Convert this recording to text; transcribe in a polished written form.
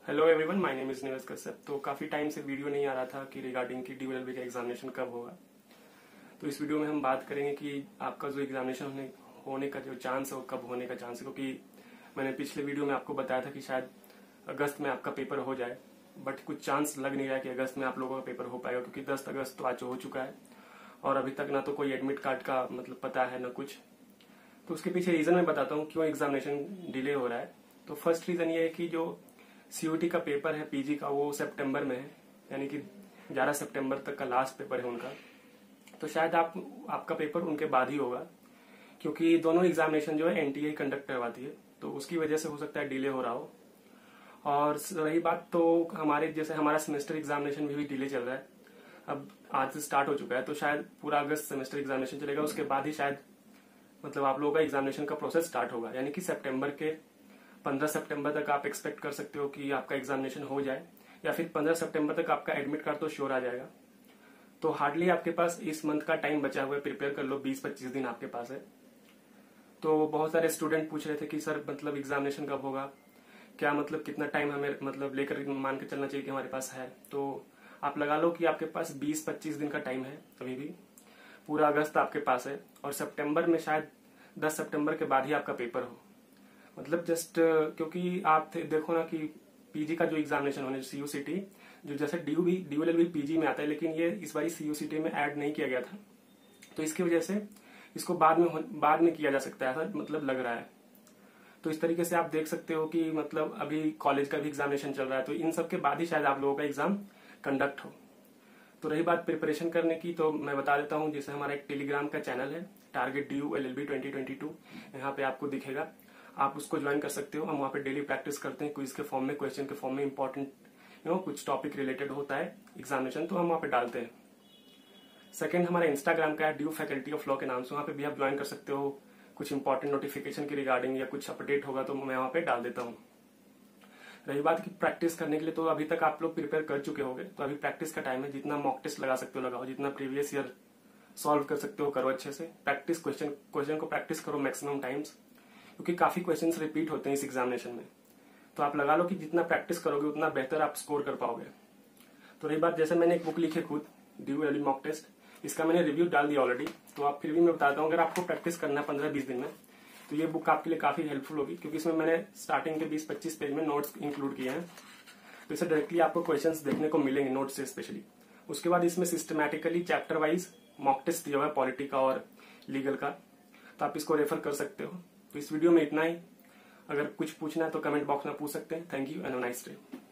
Hello everyone, my name is Nivesh Kashyap. तो काफी time से वीडियो नहीं आ रहा था कि रिगार्डिंग कि ड्यूएलएलबी का एग्जामिनेशन कब होगा। तो इस वीडियो में हम बात करेंगे कि आपका जो एग्जामिनेशन होने का जो चांस है वो कब होने का चांस है, क्योंकि मैंने पिछले वीडियो में आपको बताया था कि शायद अगस्त में आपका पेपर हो जाए, बट कुछ चांस लग नहीं रहा कि अगस्त में आप लोगों का पेपर हो पाएगा, क्योंकि 10 अगस्त तो आज हो चुका है और अभी तक ना तो कोई एडमिट कार्ड का मतलब पता है ना कुछ। तो उसके पीछे रीजन मैं बताता हूँ क्यों एग्जामिनेशन डिले हो रहा है। तो फर्स्ट रीजन ये है कि जो सीयूटी का पेपर है पीजी का वो सितंबर में है, यानी कि 11 सितंबर तक का लास्ट पेपर है उनका। तो शायद आपका पेपर उनके बाद ही होगा, क्योंकि दोनों एग्जामिनेशन जो है एनटीए कंडक्ट करवाती है, तो उसकी वजह से हो सकता है डिले हो रहा हो। और रही बात तो हमारे जैसे हमारा सेमेस्टर एग्जामिनेशन भी डिले चल रहा है, अब आज से स्टार्ट हो चुका है, तो शायद पूरा अगस्त सेमेस्टर एग्जामिनेशन चलेगा, उसके बाद ही शायद मतलब आप लोगों का एग्जामिनेशन का प्रोसेस स्टार्ट होगा, यानी कि सितंबर के 15 सितंबर तक आप एक्सपेक्ट कर सकते हो कि आपका एग्जामिनेशन हो जाए, या फिर 15 सितंबर तक आपका एडमिट कार्ड तो श्योर आ जाएगा। तो हार्डली आपके पास इस मंथ का टाइम बचा हुआ है, प्रिपेयर कर लो, 20-25 दिन आपके पास है। तो बहुत सारे स्टूडेंट पूछ रहे थे कि सर मतलब एग्जामिनेशन कब होगा, क्या मतलब कितना टाइम हमें मतलब लेकर मान के चलना चाहिए कि हमारे पास है। तो आप लगा लो कि आपके पास 20-25 दिन का टाइम है, अभी भी पूरा अगस्त आपके पास है, और सितंबर में शायद 10 सितंबर के बाद ही आपका पेपर हो। मतलब जस्ट क्योंकि आप देखो ना कि पीजी का जो एग्जामिनेशन होने सीयूसीटी, जो जैसे ड्यूएलएलबी पीजी में आता है, लेकिन ये इस बार सीयूसीटी में ऐड नहीं किया गया था, तो इसकी वजह से इसको बाद में किया जा सकता है, ऐसा मतलब लग रहा है। तो इस तरीके से आप देख सकते हो कि मतलब अभी कॉलेज का भी एग्जामिनेशन चल रहा है, तो इन सब के बाद ही शायद आप लोगों का एग्जाम कंडक्ट हो। तो रही बात प्रिपरेशन करने की, तो मैं बता देता हूँ, जैसे हमारा एक टेलीग्राम का चैनल है टारगेट ड्यूएलएलबी 2022, यहाँ पे आपको दिखेगा, आप उसको ज्वाइन कर सकते हो। हम वहाँ पे डेली प्रैक्टिस करते हैं, क्विज के फॉर्म में, क्वेश्चन के फॉर्म में, इंपॉर्टेंट कुछ टॉपिक रिलेटेड होता है एग्जामिनेशन, तो हम वहाँ पे डालते हैं। सेकंड हमारा इंस्टाग्राम का है ड्यू फैकल्टी ऑफ लॉ के नाम से, वहाँ पे भी आप ज्वाइन कर सकते हो। कुछ इंपॉर्टेंट नोटिफिकेशन के रिगार्डिंग या कुछ अपडेट होगा तो मैं वहाँ पे डाल देता हूँ। रही बात की प्रैक्टिस करने के लिए, तो अभी तक आप लोग प्रिपेयर कर चुके होंगे, तो अभी प्रैक्टिस का टाइम है। जितना मॉक टेस्ट लगा सकते हो लगाओ, जितना प्रीवियस ईयर सॉल्व कर सकते हो करो अच्छे से। प्रैक्टिस क्वेश्चन को प्रैक्टिस करो मैक्सिमम टाइम्स, क्योंकि काफी क्वेश्चंस रिपीट होते हैं इस एग्जामिनेशन में। तो आप लगा लो कि जितना प्रैक्टिस करोगे उतना बेहतर आप स्कोर कर पाओगे। तो रही बात, जैसे मैंने एक बुक लिखी खुद, ड्यूएलएलबी मॉक टेस्ट, इसका मैंने रिव्यू डाल दिया ऑलरेडी, तो आप फिर भी मैं बताता हूँ, अगर आपको प्रैक्टिस करना है 15-20 दिन में, तो ये बुक आपके लिए काफी हेल्पफुल होगी, क्योंकि इसमें मैंने स्टार्टिंग के 20-25 पेज में नोट्स इंक्लूड किए हैं, तो इससे डायरेक्टली आपको क्वेश्चंस देखने को मिलेंगे नोट्स से स्पेशली। उसके बाद इसमें systematically chapter wise mock test दिया हुआ है पॉलिटी का और लीगल का, तो आप इसको रेफर कर सकते हो। तो इस वीडियो में इतना ही। अगर कुछ पूछना है तो कमेंट बॉक्स में पूछ सकते हैं। Thank you and have a nice day.